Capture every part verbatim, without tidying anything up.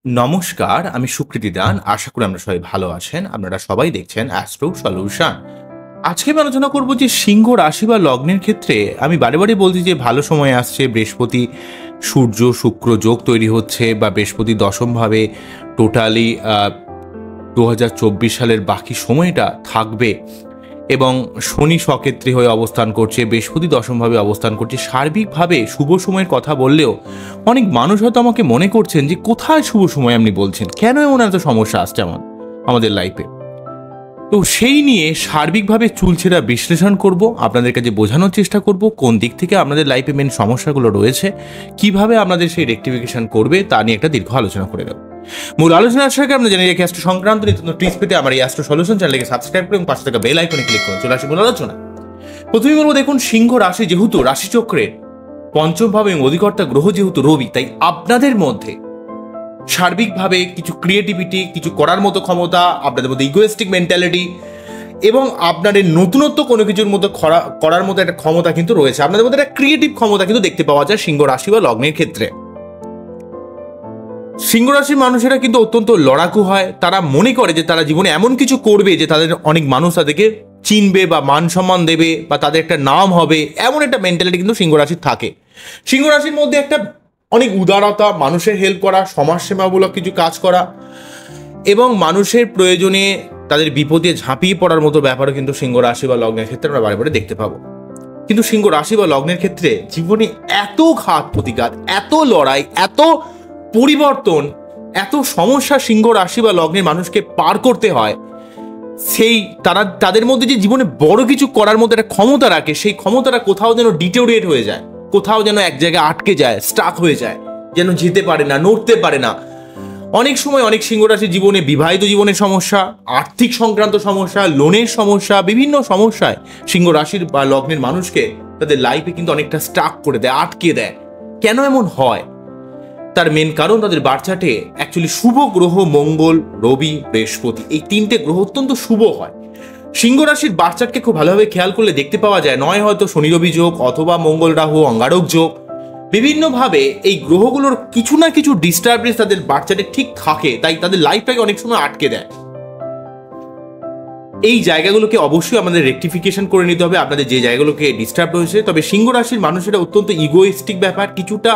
নমস্কার, আমি সুকৃতি দান। আশা করি আমরা সবাই ভালো আছেন। আপনারা সবাই দেখছেন অ্যাস্ট্রো সলিউশন। আজকে আমি আলোচনা করব যে সিংহ রাশি বা লগ্নের ক্ষেত্রে আমি বারে বারে বলছি যে ভালো সময় আসছে। বৃহস্পতি সূর্য শুক্র যোগ তৈরি হচ্ছে, বা বৃহস্পতি দশমভাবে টোটালি দু হাজার চব্বিশ সালের বাকি সময়টা থাকবে, এবং শনি সক্ষেত্রী হয়ে অবস্থান করছে, বৃহস্পতি দশমভাবে অবস্থান করছে। সার্বিকভাবে শুভ সময়ের কথা বললেও অনেক মানুষ হয়তো আমাকে মনে করছেন যে কোথায় শুভ সময় আপনি বলছেন, কেন এমন এত সমস্যা আসছে এমন আমাদের লাইফে। তো সেই নিয়ে সার্বিকভাবে চুলচেরা বিশ্লেষণ করব, আপনাদের কাছে বোঝানোর চেষ্টা করব কোন দিক থেকে আপনাদের লাইফে মেন সমস্যাগুলো রয়েছে, কিভাবে আপনাদের সেই রেকটিফিকেশন করবে তা নিয়ে একটা দীর্ঘ আলোচনা করে দেবো। মূল আলোচনা আসার আগে আমরা জানি রেখে অ্যাস্ট্রো সংক্রান্ত নিত্য টিপস পেতে আমার এই অ্যাস্ট্রো সলিউশন চ্যানেলকে সাবস্ক্রাইব করুন, পাশে থাকা বেল আইকনে ক্লিক করুন। চলে আসি মূল আলোচনা। প্রথমেই বলবো, দেখুন সিংহ রাশি যেহেতু রাশিচক্রের পঞ্চম ভাবে এবং অধিকর্তা গ্রহ যেহেতু রবি, তাই আপনাদের মধ্যে সার্বিকভাবে কিছু ক্রিয়েটিভিটি, কিছু করার মতো ক্ষমতা, আপনাদের মধ্যে ইগোয়েস্টিক মেন্টালিটি এবং আপনাদের নতুনত্ব কোনো কিছুর মতো করার মতো একটা ক্ষমতা কিন্তু রয়েছে। আপনাদের মধ্যে একটা ক্রিয়েটিভ ক্ষমতা কিন্তু দেখতে পাওয়া যায় সিংহ রাশি বা লগ্নের ক্ষেত্রে। সিংহ রাশির মানুষেরা কিন্তু অত্যন্ত লড়াকু হয়। তারা মনে করে যে তারা জীবনে এমন কিছু করবে যে তাদের অনেক মানুষ তাদেরকে চিনবে বা মান সম্মান দেবে বা তাদের একটা নাম হবে, এমন একটা মেন্টালিটি কিন্তু সিংহ রাশির থাকে। সিংহ রাশির মধ্যে একটা অনেক উদারতা, মানুষের হেল্প করা, সমাজসেবামূলক কিছু কাজ করা এবং মানুষের প্রয়োজনে তাদের বিপদে ঝাঁপিয়ে পড়ার মতো ব্যাপারও কিন্তু সিংহ রাশি বা লগ্নের ক্ষেত্রে আমরা বারে বারে দেখতে পাবো। কিন্তু সিংহ রাশি বা লগ্নের ক্ষেত্রে জীবনে এত ঘাত প্রতিঘাত, এত লড়াই, এত পরিবর্তন, এত সমস্যা সিংহ রাশি বা লগ্নের মানুষকে পার করতে হয়, সেই তারা তাদের মধ্যে যে জীবনে বড় কিছু করার মধ্যে একটা ক্ষমতা রাখে, সেই ক্ষমতাটা কোথাও যেন ডিটোরিয়েট হয়ে যায়, কোথাও যেন এক জায়গায় আটকে যায়, স্টাক হয়ে যায়, যেন যেতে পারে না, নড়তে পারে না। অনেক সময় অনেক সিংহ রাশির জীবনে বিবাহিত জীবনের সমস্যা, আর্থিক সংক্রান্ত সমস্যা, লোনের সমস্যা, বিভিন্ন সমস্যায় সিংহ রাশির বা লগ্নের মানুষকে তাদের লাইফে কিন্তু অনেকটা স্টাক করে দেয়, আটকে দেয়। কেন এমন হয়? তার মেন কারণ তাদের বার্চাটে অ্যাকচুয়ালি শুভ গ্রহ মঙ্গল, রবি, বৃহস্পতি, এই তিনটে গ্রহ অত্যন্ত শুভ হয়। সিংহ রাশির বার্চাটকে খুব ভালোভাবে খেয়াল করলে দেখতে পাওয়া যায়, নয় হয়তো শনি রবি যোগ অথবা মঙ্গল রাহু অঙ্গারক যোগ, বিভিন্নভাবে এই গ্রহগুলোর কিছু না কিছু ডিস্টারবেন্স তাদের বার্চাটে ঠিক থাকে, তাই তাদের লাইফটাকে অনেক সময় আটকে দেয়। এই জায়গাগুলোকে অবশ্যই আমাদের রেকটিফিকেশন করে নিতে হবে, আপনাদের যে জায়গাগুলোকে ডিস্টার্ব রয়েছে। তবে সিংহ রাশির মানুষেরা অত্যন্ত ইগোইস্টিক ব্যাপার, কিছুটা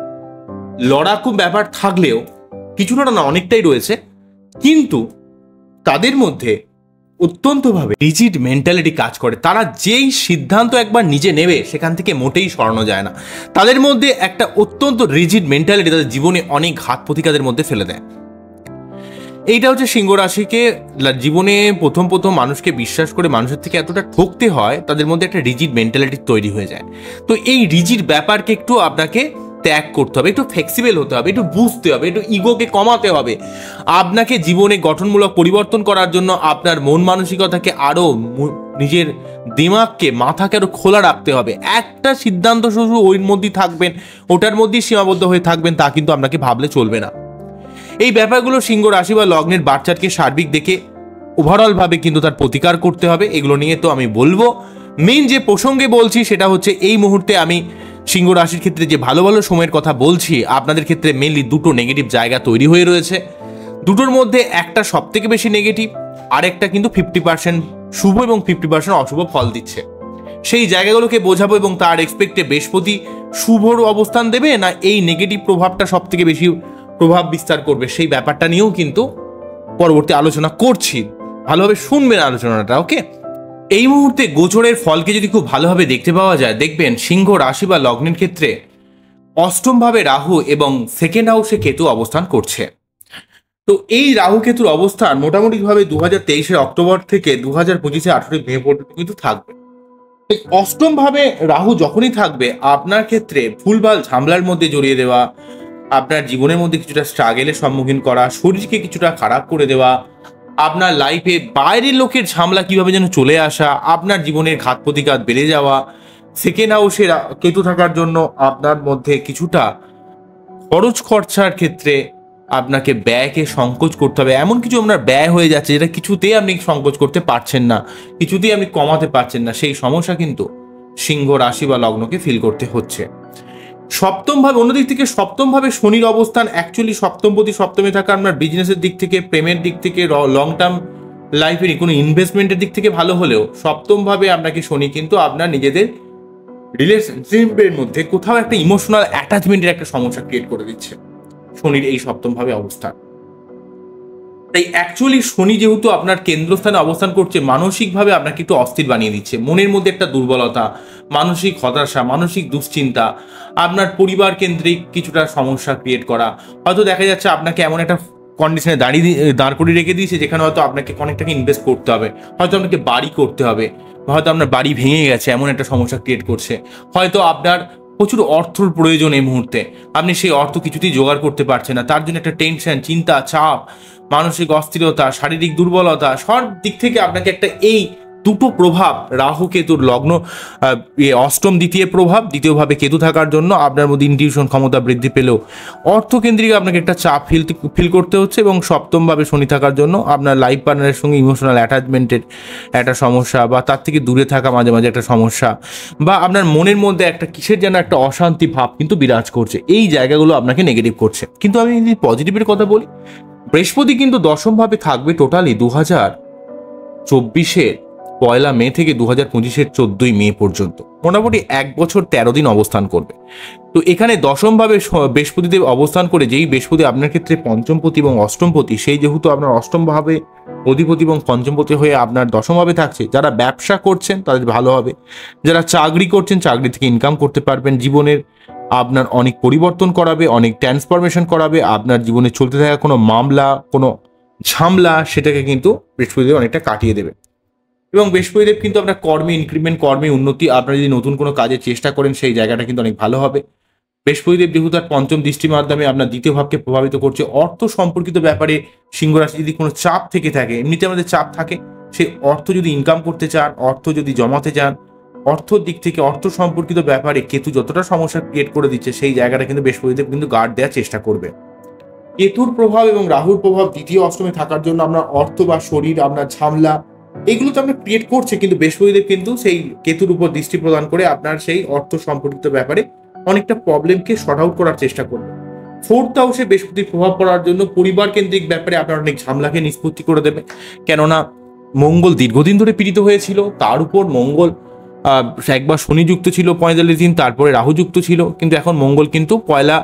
লড়াকু ব্যাপার থাকলেও কিছুটা না অনেকটাই রয়েছে, কিন্তু তাদের মধ্যে অত্যন্তভাবে রিজিড মেন্টালিটি কাজ করে। তারা যেই সিদ্ধান্ত একবার নিজে নেবে সেখান থেকে মোটেই সরানো যায় না। তাদের মধ্যে একটা অত্যন্ত রিজিড মেন্টালিটি তাদের জীবনে অনেক ঘাত প্রতিঘাতের মধ্যে ফেলে দেয়। এইটা হচ্ছে সিংহ রাশিকে জীবনে প্রথম প্রথম মানুষকে বিশ্বাস করে মানুষের থেকে এতটা ঠকতে হয়, তাদের মধ্যে একটা রিজিড মেন্টালিটি তৈরি হয়ে যায়। তো এই রিজিড ব্যাপারকে একটু আপনাকে ত্যাগ করতে হবে, একটু ফ্লেক্সিবল হতে হবে, একটু বুঝতে হবে, একটু ইগোকে কমাতে হবে। আপনাকে জীবনে গঠনমূলক পরিবর্তন করার জন্য আপনার মন মানসিকতাকে আরো, নিজের দিমাগকে, মাথাকে আরো খোলা রাখতে হবে। একটা সিদ্ধান্ত শুধু ওই মধ্যেই থাকবেন, ওটার মধ্যেই সীমাবদ্ধ হয়ে থাকবেন, তা কিন্তু আপনাকে ভাবলে চলবে না। এই ব্যাপারগুলো সিংহ রাশি বা লগ্নের বাচ্চাকে সার্বিক দেখে ওভারঅল ভাবে কিন্তু তার প্রতিকার করতে হবে। এগুলো নিয়ে তো আমি বলবো। মেন যে প্রসঙ্গে বলছি সেটা হচ্ছে, এই মুহূর্তে আমি সিংহ রাশির ক্ষেত্রে যে ভালো ভালো সময়ের কথা বলছি, আপনাদের ক্ষেত্রে মেনলি দুটো নেগেটিভ জায়গা তৈরি হয়ে রয়েছে। দুটোর মধ্যে একটা সব থেকে বেশি নেগেটিভ, আরেকটা কিন্তু ফিফটি পার্সেন্ট শুভ এবং ফিফটি পার্সেন্ট অশুভ ফল দিচ্ছে। সেই জায়গাগুলোকে বোঝাবো এবং তার এক্সপেক্টে বৃহস্পতি শুভর অবস্থান দেবে না এই নেগেটিভ প্রভাবটা সব থেকে বেশি প্রভাব বিস্তার করবে, সেই ব্যাপারটা নিয়েও কিন্তু পরবর্তী আলোচনা করছি। ভালোভাবে শুনবেন আলোচনাটা, ওকে? এই মুহূর্তে গোচরের ফলকে যদি খুব ভালোভাবে দেখতে পাওয়া যায়, দেখবেন সিংহ রাশি বা লগ্নের ক্ষেত্রে অষ্টম ভাবে রাহু এবং সেকেন্ড হাউসে কেতু অবস্থান করছে। তো এই রাহু কেতুর অবস্থান মোটামুটি ভাবে দু হাজার তেইশের অক্টোবর থেকে দু হাজার পঁচিশে আঠারোই মে পর্যন্ত কিন্তু থাকবে। এই অষ্টম ভাবে রাহু যখনই থাকবে, আপনার ক্ষেত্রে ভুলভাল ঝামেলার মধ্যে জড়িয়ে দেওয়া, আপনার জীবনের মধ্যে কিছুটা স্ট্রাগেলের সম্মুখীন করা, শরীরকে কিছুটা খারাপ করে দেওয়া, আপনার লাইফে বাইরের লোকের ঝামেলা কিভাবে যেন চলে আসা, আপনার জীবনের ঘাত প্রতিঘাত বেড়ে যাওয়া, সেকেন্ড হাউসে কেতু থাকার জন্য আপনার মধ্যে কিছুটা খরচ খরচার ক্ষেত্রে আপনাকে ব্যয়কে সংকোচ করতে হবে। এমন কিছু আপনার ব্যয় হয়ে যাচ্ছে যেটা কিছুতেই আপনি সংকোচ করতে পারছেন না, কিছুতেই আপনি কমাতে পারছেন না, সেই সমস্যা কিন্তু সিংহ রাশি বা লগ্নকে ফিল করতে হচ্ছে। সপ্তম ভাবে, অন্যদিক থেকে সপ্তম ভাবে শনির অবস্থান অ্যাকচুয়ালি সপ্তমপতি সপ্তমে থাকা আপনার বিজনেসের দিক থেকে, প্রেমের দিক থেকে, লং টার্ম লাইফের কোনো ইনভেস্টমেন্টের দিক থেকে ভালো হলেও সপ্তম ভাবে আপনাকে শনি কিন্তু আপনার নিজেদের রিলেশনশিপের মধ্যে কোথাও একটা ইমোশনাল অ্যাটাচমেন্টের একটা সমস্যা ক্রিয়েট করে দিচ্ছে শনির এই সপ্তম ভাবে অবস্থান। তাই অ্যাকচুয়ালি শনি যেহেতু আপনার কেন্দ্রস্থানে অবস্থান করছে, মানসিকভাবে আপনাকে একটু অস্থির বানিয়ে দিচ্ছে, মনের মধ্যে একটা দুর্বলতা, মানসিক হতাশা, মানসিক দুশ্চিন্তা, আপনার পরিবার কেন্দ্রিক কিছুটা সমস্যা ক্রিয়েট করা, হয়তো দেখা যাচ্ছে আপনাকে এমন একটা কন্ডিশনে দাঁড়িয়ে দাঁড় করিয়ে রেখে দিয়েছে যেখানে হয়তো আপনাকে অনেক টাকা ইনভেস্ট করতে হবে, হয়তো আপনাকে বাড়ি করতে হবে, হয়তো আপনার বাড়ি ভেঙে গেছে এমন একটা সমস্যা ক্রিয়েট করছে, হয়তো আপনার প্রচুর অর্থর প্রয়োজন এই মুহূর্তে, আপনি সেই অর্থ কিছুতেই জোগাড় করতে পারছেন না, তার জন্য একটা টেনশন, চিন্তা, চাপ, মানসিক অস্থিরতা, শারীরিক দুর্বলতা, সব দিক থেকে আপনাকে একটা এই দুটো প্রভাব, রাহু কেতুর লগ্ন অষ্টম দ্বিতীয় প্রভাব, দ্বিতীয়ভাবে কেতু থাকার জন্য আপনার মধ্যে ইনটিউশন ক্ষমতা বৃদ্ধি পেলেও অর্থকেন্দ্রিক আপনাকে একটা চাপ ফিল ফিল করতে হচ্ছে, এবং সপ্তমভাবে শনি থাকার জন্য আপনার লাইফ পার্টনারের সঙ্গে ইমোশনাল অ্যাটাচমেন্টের একটা সমস্যা, বা তার থেকে দূরে থাকা মাঝে মাঝে একটা সমস্যা, বা আপনার মনের মধ্যে একটা কিসের যেন একটা অশান্তি ভাব কিন্তু বিরাজ করছে, এই জায়গাগুলো আপনাকে নেগেটিভ করছে। কিন্তু আমি যদি পজিটিভের কথা বলি, বৃহস্পতি কিন্তু দশমভাবে থাকবে টোটালি দু হাজার চব্বিশের পয়লা মে থেকে দু হাজার পঁচিশের চোদ্দই মে পর্যন্ত, মোটামুটি এক বছর তেরো দিন অবস্থান করবে। তো এখানে দশমভাবে বৃহস্পতিদেব অবস্থান করে, যেই বৃহস্পতি আপনার ক্ষেত্রে পঞ্চমপতি এবং অষ্টমপতি, সেই যেহেতু আপনার অষ্টমভাবে অধিপতি এবং পঞ্চমপতি হয়ে আপনার দশমভাবে থাকছে, যারা ব্যবসা করছেন তাদের ভালো হবে, যারা চাকরি করছেন চাকরি থেকে ইনকাম করতে পারবেন, জীবনের আপনার অনেক পরিবর্তন করাবে, অনেক ট্রান্সফরমেশন করাবে, আপনার জীবনে চলতে থাকা কোনো মামলা, কোনো ঝামলা, সেটাকে কিন্তু বৃহস্পতিদেব অনেকটা কাটিয়ে দেবে। এবং বৃহস্পতিদেব কিন্তু আপনার কর্মে ইনক্রিমেন্ট, কর্মে উন্নতি, আপনারা যদি নতুন কোনো কাজের চেষ্টা করেন সেই জায়গাটা কিন্তু অনেক ভালো হবে। বৃহস্পতিদেব যেহেতু তার পঞ্চম দৃষ্টির মাধ্যমে আপনার দ্বিতীয় ভাবকে প্রভাবিত করছে, অর্থ সম্পর্কিত ব্যাপারে সিংহ রাশি যদি কোনো চাপ থেকে থাকে, এমনিতে আমাদের চাপ থাকে, সেই অর্থ যদি ইনকাম করতে চান, অর্থ যদি জমাতে চান, অর্থর দিক থেকে অর্থ সম্পর্কিত ব্যাপারে কেতু যতটা সমস্যা ক্রিয়েট করে দিচ্ছে, সেই জায়গাটা কিন্তু বৃহস্পতিদেব কিন্তু গার্ড দেওয়ার চেষ্টা করবে। কেতুর প্রভাব এবং রাহুর প্রভাব দ্বিতীয় অষ্টমে থাকার জন্য আপনার অর্থ বা শরীর, আপনার ঝামলা, এগুলো তো আপনার ক্রিয়েট করছে, কিন্তু বৃহস্পতিদেব কিন্তু সেই কেতুর উপর দৃষ্টি প্রদান করে আপনার সেই অর্থ সম্পর্কিত ব্যাপারে অনেকটা প্রবলেমকে শর্ট আউট করার চেষ্টা করবে। ফোর্থ হাউসে বৃহস্পতির প্রভাব পড়ার জন্য পরিবার কেন্দ্রিক ব্যাপারে আপনার অনেক ঝামলাকে নিষ্পত্তি করে দেবে, কেননা মঙ্গল দীর্ঘদিন ধরে পীড়িত হয়েছিল, তার উপর মঙ্গল একবার শনিযুক্ত ছিল পঁয়তাল্লিশ দিন, তারপরে রাহুযুক্ত ছিল, কিন্তু এখন মঙ্গল কিন্তু পয়লা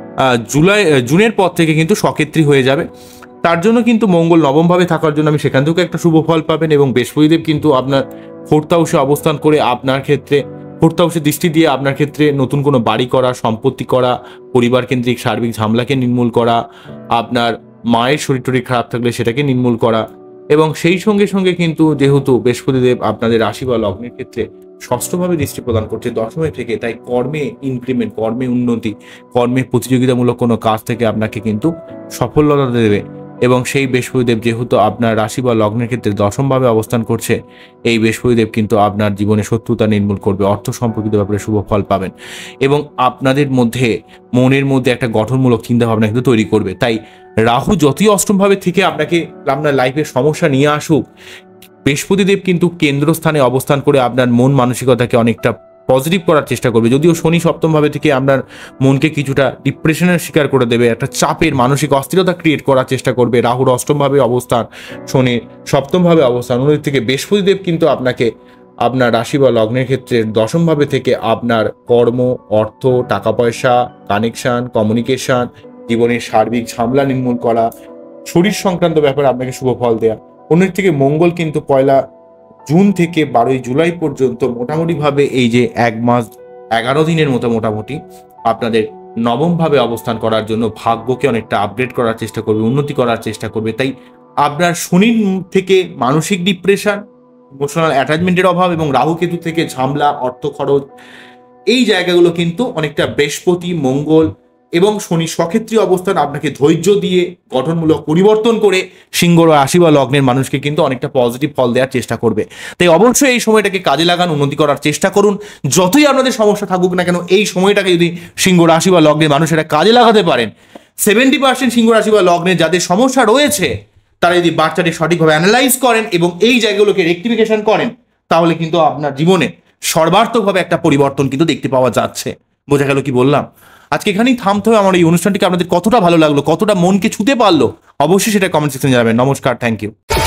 জুলাই জুনের পর থেকে কিন্তু সক্ষেত্রী হয়ে যাবে। তার জন্য কিন্তু মঙ্গল নবমভাবে থাকার জন্য আমি সেখান থেকে একটা শুভ ফল পাবেন, এবং বৃহস্পতিদেব কিন্তু আপনার ফোর্থ হাউসে অবস্থান করে আপনার ক্ষেত্রে ফোর্থ হাউসে দৃষ্টি দিয়ে আপনার ক্ষেত্রে নতুন কোনো বাড়ি করা, সম্পত্তি করা, পরিবার কেন্দ্রিক সার্বিক ঝামেলাকে নির্মূল করা, আপনার মায়ের শরীর টরীর খারাপ থাকলে সেটাকে নির্মূল করা, এবং সেই সঙ্গে সঙ্গে কিন্তু যেহেতু বৃহস্পতিদেব আপনাদের রাশি বা লগ্নের ক্ষেত্রে ষষ্ঠভাবে দৃষ্টি প্রদান করছে দশমে থেকে, তাই কর্মে ইনক্রিমেন্ট, কর্মে উন্নতি, কর্মে প্রতিযোগিতামূলক কোনো কাজ থেকে আপনাকে কিন্তু সফলতা দেবে। এবং সেই বৃহস্পতিদেব যেহেতু আপনার রাশি বা লগ্নের ক্ষেত্রে দশমভাবে অবস্থান করছে, এই বৃহস্পতিদেব কিন্তু আপনার জীবনে শত্রুতা নির্মূল করবে, অর্থ সম্পর্কিত ব্যাপারে শুভ ফল পাবেন, এবং আপনাদের মধ্যে মনের মধ্যে একটা গঠনমূলক চিন্তাভাবনা কিন্তু তৈরি করবে। তাই রাহু যতই অষ্টমভাবে থেকে আপনাকে আপনার লাইফের সমস্যা নিয়ে আসুক, বৃহস্পতিদেব কিন্তু কেন্দ্রস্থানে অবস্থান করে আপনার মন মানসিকতাকে অনেকটা পজিটিভ করার চেষ্টা করবে। যদিও শনি সপ্তমভাবে থেকে আপনার মনকে কিছুটা ডিপ্রেশনের শিকার করে দেবে, একটা চাপের মানসিক অস্থিরতা ক্রিয়েট করার চেষ্টা করবে। রাহুর অষ্টমভাবে অবস্থান, শনির সপ্তমভাবে অবস্থান, অন্যদিক থেকে বৃহস্পতিদেব কিন্তু আপনাকে আপনার রাশি বা লগ্নের ক্ষেত্রে দশমভাবে থেকে আপনার কর্ম, অর্থ, টাকা পয়সা, কানেকশন, কমিউনিকেশন, জীবনের সার্বিক ঝামেলা নির্মূল করা, শরীর সংক্রান্ত ব্যাপারে আপনাকে শুভ ফল দেয়া। অন্যদিক থেকে মঙ্গল কিন্তু পয়লা জুন থেকে বারোই জুলাই পর্যন্ত মোটামুটিভাবে এই যে এক মাস এগারো দিনের মতো মোটামুটি আপনাদের নবমভাবে অবস্থান করার জন্য ভাগ্যকে অনেকটা আপগ্রেড করার চেষ্টা করবে, উন্নতি করার চেষ্টা করবে। তাই আপনার শনির থেকে মানসিক ডিপ্রেশন, ইমোশনাল অ্যাটাচমেন্টের অভাব, এবং রাহু কেতু থেকে ঝামেলা, অর্থ খরচ, এই জায়গাগুলো কিন্তু অনেকটা বৃহস্পতি, মঙ্গল এবং শনি সক্ষেত্রীয় অবস্থান আপনাকে ধৈর্য দিয়ে গঠনমূলক পরিবর্তন করে সিংহ রাশি বা লগ্নের মানুষকে কিন্তু অনেকটা পজিটিভ ফল দেওয়ার চেষ্টা করবে। তাই অবশ্যই এই সময়টাকে কাজে লাগান, উন্নতি করার চেষ্টা করুন। যতই আপনাদের সমস্যা থাকুক না কেন, এই সময়টাকে যদি সিংহ রাশি বা লগ্নের মানুষেরা কাজে লাগাতে পারেন, সেভেন্টি পার্সেন্ট সিংহ রাশি বা লগ্নের যাদের সমস্যা রয়েছে তারা যদি বাচ্চাটি সঠিকভাবে অ্যানালাইজ করেন এবং এই জায়গাগুলোকে রেকটিফিকেশন করেন, তাহলে কিন্তু আপনার জীবনে সর্বার্থকভাবে একটা পরিবর্তন কিন্তু দেখতে পাওয়া যাচ্ছে। বোঝা গেল কি বললাম? আজকে এখানেই থামতে হবে। আমার এই অনুষ্ঠানটিকে আপনাদের কতটা ভালো লাগলো, কতটা মনকে ছুতে পারলো, অবশ্যই সেটা কমেন্ট সেকশনে জানাবেন। নমস্কার, থ্যাংক ইউ।